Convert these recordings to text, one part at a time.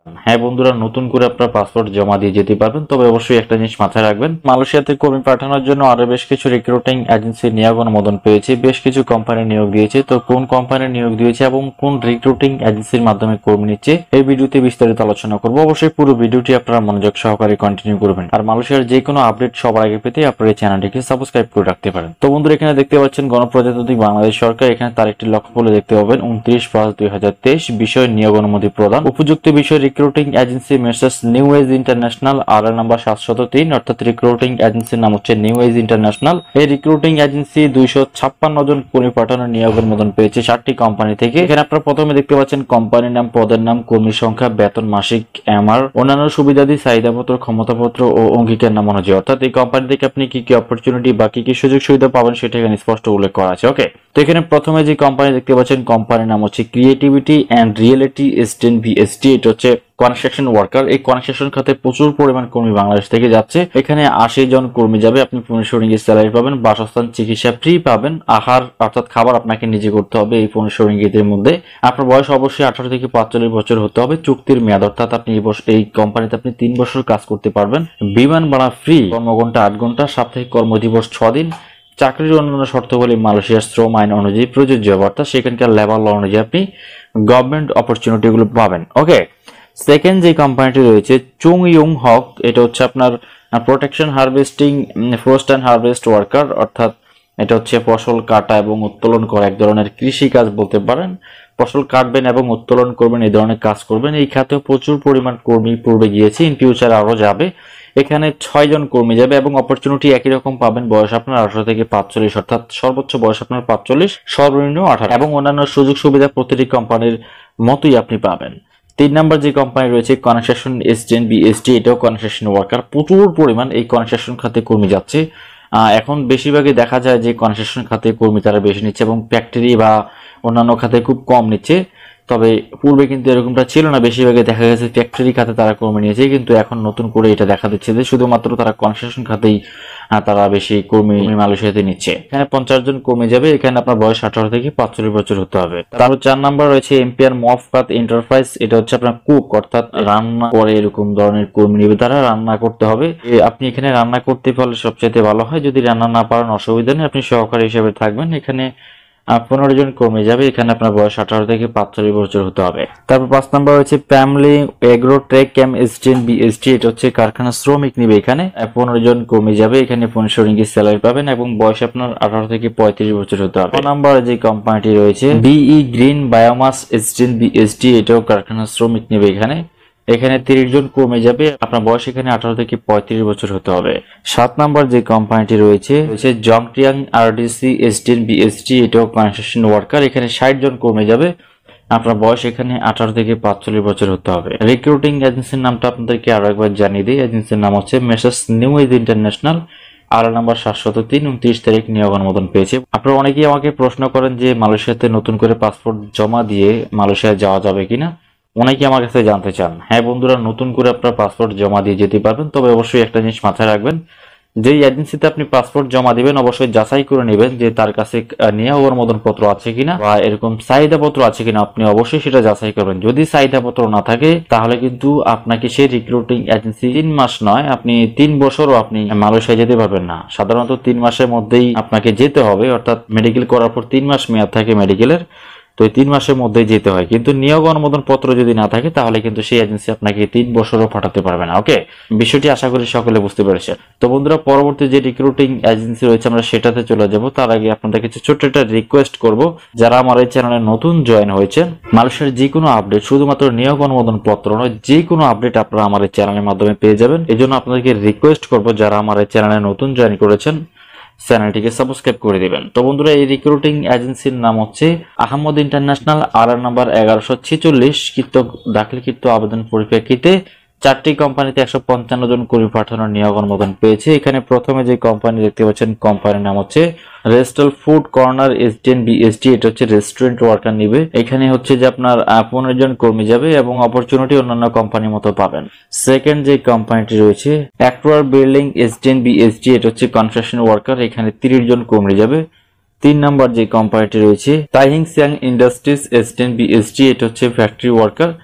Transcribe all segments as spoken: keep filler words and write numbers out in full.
হ্যাঁ বন্ধুরা, নতুন করে আপনার পাসপোর্ট জমা দিয়ে যেতে পারবেন, তবে অবশ্যই একটা জিনিস মাথায় রাখবেন, মালয়েশিয়াতে কর্মী পাঠানোর জন্য আরো বেশ কিছু রিক্রুটিং এজেন্সি নিয়োগ অনুমোদন পেয়েছে, বেশ কিছু কোম্পানি নিয়োগ দিয়েছে। তো কোন কোম্পানি নিয়োগ দিয়েছে এবং কোন রিক্রুটিং এজেন্সির মাধ্যমে কর্মী নিচ্ছে এই ভিডিওতে বিস্তারিত আলোচনা করবো। অবশ্যই পুরো ভিডিওটি আপনারা মনোযোগ সহকারে কন্টিনিউ করবেন। আর মালয়েশিয়ার যে কোনো আপডেট সবার আগে পেতে আপনার এই চ্যানেলটিকে সাবস্ক্রাইব করে রাখতে পারেন। তো বন্ধুরা, এখানে দেখতে পাচ্ছেন গণপ্রজাতন্ত্রী বাংলাদেশ সরকার, এখানে তার একটি লক্ষ্য বলে দেখতে পাবেন উনত্রিশ পাঁচ দুই হাজার তেইশ বিষয় নিয়োগ অনুমতি প্রদান। উপযুক্ত বিষয় recruiting agency message new age international, আর নাম্বার সাতশত তিন, অর্থাৎ রিক্রুটিং এজেন্সির নাম হচ্ছে নিউ এজ ইন্টারন্যাশনাল। এই রিক্রুটিং এজেন্সি দুইশো ছাপ্পান্ন জন কর্মী পাঠানোর নিয়োগ অনুমোদন পেয়েছে চারটি কোম্পানি থেকে। এখানে আপনারা প্রথমে দেখতে পাচ্ছেন কোম্পানির নাম, পদের নাম, কর্মী সংখ্যা, বেতন, মাসিক এমআর, অন্যান্য সুবিধাদি, চাহিদাপত্র, ক্ষমতাপত্র ও অঙ্গীকার নাম অনুযায়ী। অর্থাৎ এই কোম্পানি থেকে আপনি কি কি অপরচুনিটি বা কি কি সুযোগ সুবিধা পাবেন সেটা এখানে স্পষ্ট উল্লেখ করা আছে। ওকে, তো এখানে প্রথমে যে কোম্পানি দেখতে পাচ্ছেন কোম্পানির নাম হচ্ছে creativity and reality Sdn Bhd. এটা হচ্ছে কনস্ট্রাকশন ওয়ার্কার। এই কনস্ট্রাকশন খাতে প্রচুর পরিমাণ কর্মী বাংলাদেশ থেকে যাচ্ছে। এখানে আশি জন কর্মী যাবে। আপনি পনেরোশো রিঙ্গিত স্যালারি পাবেন, বাসস্থান, চিকিৎসা ফ্রি পাবেন, আহার অর্থাৎ খাবার আপনাকে নিজে করতে হবে এই পনেরোশো রিঙ্গিতের মধ্যে। আপনার বয়স অবশ্যই আঠারো থেকে পাঁচচল্লিশ বছর হতে হবে। চুক্তির মেয়াদ অর্থাৎ আপনি এই কোম্পানিতে আপনি তিন বছর কাজ করতে পারবেন। বিমান ভাড়া ফ্রি, কর্মঘণ্টা আট ঘন্টা, সাপ্তাহিক কর্মদিবস ছ দিন। চাকরির অন্যান্য শর্তাবলী মালয়েশিয়ার শ্রম আইন অনুযায়ী প্রযোজ্য, অর্থাৎ সেখানকার লেবার ল অনুযায়ী আপনি গভর্নমেন্ট অপরচুনিটি গুলো পাবেন। ওকে, সেকেন্ড যে কোম্পানিটি রয়েছে চুং ইউং হক, এটা হচ্ছে আপনার protection harvesting frost and harvest worker, অর্থাৎ এটা হচ্ছে ফসল কাটা এবং উত্তোলন করা, এক ধরনের কৃষি কাজ বলতে পারেন। ফসল কাটবেন এবং উত্তোলন করবেন, এই ধরনের কাজ করবেন। এই খাতেও প্রচুর পরিমাণ কর্মী পূর্বে গিয়েছে, ইন ফিউচার আরো যাবে। এখানে ছয় জন কর্মী যাবে এবং অপরচুনিটি একই রকম পাবেন। বয়স আপনার আঠারো থেকে পাঁচচল্লিশ, অর্থাৎ সর্বোচ্চ বয়স আপনার পাঁচচল্লিশ, সর্বনিম্ন আঠারো, এবং অন্যান্য সুযোগ সুবিধা প্রতিটি কোম্পানির মতোই আপনি পাবেন। তিন নম্বর যে কোম্পানি রয়েছে কনস্ট্রাকশন এস্টেন বিএসটি, এটাও কনস্ট্রাকশন ওয়ার্কার। প্রচুর পরিমাণ এই কনস্ট্রাকশন খাতে কর্মী যাচ্ছে। এখন বেশিরভাগই দেখা যায় যে কনস্ট্রাকশন খাতে কর্মী তারা বেশি নিচ্ছে এবং ফ্যাক্টরি বা অন্যান্য খাতে খুব কম নিচ্ছে। তবে পূর্বে কিন্তু এরকমটা ছিল না, বেশিরভাগই দেখা গেছে ফ্যাক্টরি খাতে তারা কর্মী নিয়েছে, কিন্তু এখন নতুন করে এটা দেখা দিচ্ছে যে শুধুমাত্র তারা কনস্ট্রাকশন খাতেই তারা বেশি কর্মী মালয়েশিয়াতে নিচ্ছে। এখানে পঞ্চাশ জন কর্মী যাবে। এখানে আপনার বয়স আঠারো থেকে পাঁচচল্লিশ বছর হতে হবে। তারপর চার নাম্বার রয়েছে এম্পিয়ার মফকাত এন্টারপ্রাইজ, এটা হচ্ছে আপনার কুক, অর্থাৎ রান্না করে এরকম ধরনের কর্মী নিবে তারা, রান্না করতে হবে। আপনি এখানে রান্না করতে পারলে সবচেয়ে ভালো হয়, যদি রান্না না পারেন অসুবিধা নেই, আপনি সহকারী হিসেবে থাকবেন। এখানে পনেরো জন কর্মী যাবে। এখানে আপনার বয়স আঠারো থেকে পাঁচচল্লিশ বছর হতে হবে। তারপর পাঁচ নাম্বার হচ্ছে family agro trek camp Sdn BST, এটা হচ্ছে কারখানা শ্রমিক নিবে। এখানে পনেরো জন কর্মী যাবে। এখানে পনেরোশো রিঙ্গিত স্যালারি পাবেন এবং বয়স আপনার আঠারো থেকে পঁয়ত্রিশ বছর হতে হবে। নাম্বার যে কোম্পানিটি রয়েছে বিই গ্রিন বায়োমাস এসটিএন বিএসটি, এটাও কারখানা শ্রমিক নিবে। এখানে এখানে তিরিশ জন কর্মী যাবে। আপনার বয়স এখানে আঠারো থেকে পঁয়ত্রিশ বছর হতে হবে। সাত নাম্বার যে কোম্পানিটি রয়েছে রয়েছে জংটিয়াং আরডিসি এসটিএন বিএসটি, এটাও কনস্ট্রাকশন ওয়ার্কার। এখানে ষাট জন কর্মী যাবে। আপনার বয়স এখানে আঠারো থেকে পাঁচচল্লিশ বছর হতে হবে। রিক্রুটিং এজেন্সির নামটা আপনাদেরকে আরো একবার জানিয়ে দিই। এজেন্সির নাম হচ্ছে মেসেজ নিউ এজ ইন্টারন্যাশনাল, আর নাম্বার সাতশত তিন, উনত্রিশ তারিখ নিয়োগ অনুমোদন পেয়েছে। আপনারা অনেকেই আমাকে প্রশ্ন করেন যে মালয়েশিয়াতে নতুন করে পাসপোর্ট জমা দিয়ে মালয়েশিয়া যাওয়া যাবে কিনা, অনেকে আমার কাছে জানতে চান। হ্যাঁ বন্ধুরা, নতুন করে আপনার পাসপোর্ট জমা দিয়ে যেতে পারবেন, তবে অবশ্যই একটা জিনিস মাথায় রাখবেন, যেই এজেন্সিতে আপনি পাসপোর্ট জমা দিবেন অবশ্যই যাচাই করে নেবেন যে তার কাছে নিয়োগ অনুমোদন পত্র আছে কিনা বা এরকম চাহিদা পত্র আছে কিনা। আপনি অবশ্যই সেটা যাচাই করবেন। যদি চাহিদা পত্র না থাকে তাহলে কিন্তু আপনাকে সেই রিক্রুটিং এজেন্সি তিন মাস নয়, আপনি তিন বছরও আপনি মালয়েশিয়া যেতে পারবেন না। সাধারণত তিন মাসের মধ্যেই আপনাকে যেতে হবে, অর্থাৎ মেডিকেল করার পর তিন মাস মেয়াদ থাকে মেডিকেলের, তো এই তিন মাসের মধ্যে যেতে হয়। কিন্তু নিয়োগ অনুমোদন পত্র যদি না থাকে তাহলে কিন্তু সেই এজেন্সি আপনাকে তিন বছরও পাঠাতে পারবে না। ওকে, বিষয়টি আশা করি সকলে বুঝতে পেরেছে। তো বন্ধুরা, পরবর্তী যে রিক্রুটিং এজেন্সি রয়েছে আমরা সেটাতে চলে যাব। তার আগে আপনাদের কাছে ছোট্ট একটা রিকোয়েস্ট করব, যারা আমার এই চ্যানেলে নতুন জয়েন হয়েছেন, মালয়েশিয়ার যে কোনো আপডেট, শুধুমাত্র নিয়োগ অনুমোদন পত্র নয়, যে কোনো আপডেট আপনারা আমার এই চ্যানেলের মাধ্যমে পেয়ে যাবেন। এই জন্য আপনাদেরকে রিকোয়েস্ট করব, যারা আমার এই চ্যানেলে নতুন জয়েন করেছেন চ্যানেলটিকে সাবস্ক্রাইব করে দিবেন। তো বন্ধুরা, এই রিক্রুটিং এজেন্সির নাম হচ্ছে আহমদ ইন্টারন্যাশনাল, আর নাম্বার এগারোশো ছেচল্লিশ, কৃত দাখিলকৃত আবেদন পরিপ্রেক্ষিতে চারটি কোম্পানিতে একশো পঞ্চান্ন জন কর্মী পাঠানোর নিয়োগ অনুমোদন পেয়েছে। এখানে প্রথমে যে কোম্পানি দেখতে পাচ্ছেন কোম্পানির নাম হচ্ছে রেস্টাল ফুড কর্নার এসটিএন বিএসটি, এটা হচ্ছে রেস্টুরেন্ট ওয়ার্কার নিবে। এখানে হচ্ছে যে আপনার পনেরো জন কর্মী যাবে এবং অপরচুনিটি অন্যান্য কোম্পানির মতো পাবেন। সেকেন্ড যে কোম্পানিটি রয়েছে অ্যাক্টুয়ার বিল্ডিং এসটিএন বিএসটি, এটা হচ্ছে কনস্ট্রাকশন ওয়ার্কার। এখানে তিরিশ জন কর্মী যাবে। তিন নাম্বার যে কোম্পানিটি রয়েছে Taihing Siang industries STN BST, এটা হচ্ছে ফ্যাক্টরি ওয়ার্কার।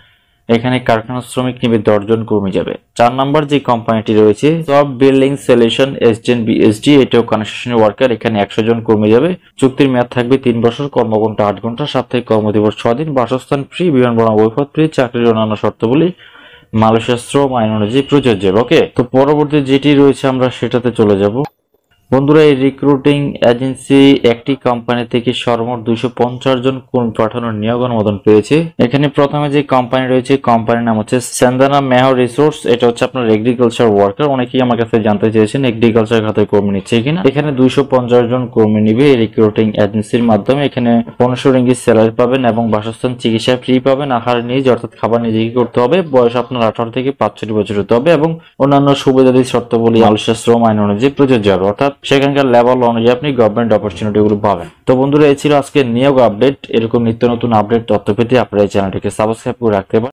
এখানে কারখানা শ্রমিক নিবে দশ জন কর্মী যাবে। চার নাম্বার যে কোম্পানিটি রয়েছে সফট বিল্ডিং সলিউশন এসডেন বিএসডি, এটাও কনস্ট্রাকশন ওয়ার্কার, এখানে একশো জন কর্মী যাবে। চুক্তির মেয়াদ থাকবে তিন বছর, কর্মঘণ্টা আট ঘন্টা, সাপ্তাহিক কর্মদিবস ছয় দিন, বাসস্থান ফ্রি, বিমান ভ্রমণ বৈফত ফ্রি, চাকরির অন্যান্য শর্তাবলী মালয়েশিয়ার শ্রম আইন অনুযায়ী প্রযোজ্য। ওকে, তো পরবর্তী যেটি রয়েছে আমরা সেটাতে চলে যাব। বন্ধুরা, এই রিক্রুটিং এজেন্সি একটি কোম্পানি থেকে সর্বমোট দুইশো পঞ্চাশ জন কর্মী পাঠানোর নিয়োগ অনুমোদন পেয়েছে। এখানে প্রথমে যে কোম্পানি রয়েছে কোম্পানির নাম হচ্ছে সেন্দানা মেহ রিসোর্স, এটা হচ্ছে আপনার এগ্রিকালচার ওয়ার্কার। অনেকেই আমার কাছে জানতে চেয়েছেন এগ্রিকালচার খাতে কর্মী নিচ্ছে কিনা। এখানে দুইশো পঞ্চাশ জন কর্মী নিবে এই রিক্রুটিং এজেন্সির মাধ্যমে। এখানে পনেরোশো রিঙ্গিত স্যালারি পাবেন এবং বাসস্থান চিকিৎসা ফ্রি পাবেন। আহার নিজ অর্থাৎ খাবার নিজেকে করতে হবে। বয়স আপনার আঠারো থেকে পাঁচষট্টি বছর হতে হবে এবং অন্যান্য সুবিধাদি শর্তাবলী মালয়েশিয়ার শ্রম আইন অনুযায়ী প্রযোজ্য হবে, অর্থাৎ সেখানকার লেভেল অনুযায়ী আপনি গভর্নমেন্ট অপরচুনিটি গুলো পাবেন। তো বন্ধুরা, এই ছিল আজকে নিয়োগ আপডেট। এরকম নিত্য নতুন আপডেট তথ্য পেতে আপনারা এই চ্যানেলটিকে সাবস্ক্রাইব করে রাখতে পারেন।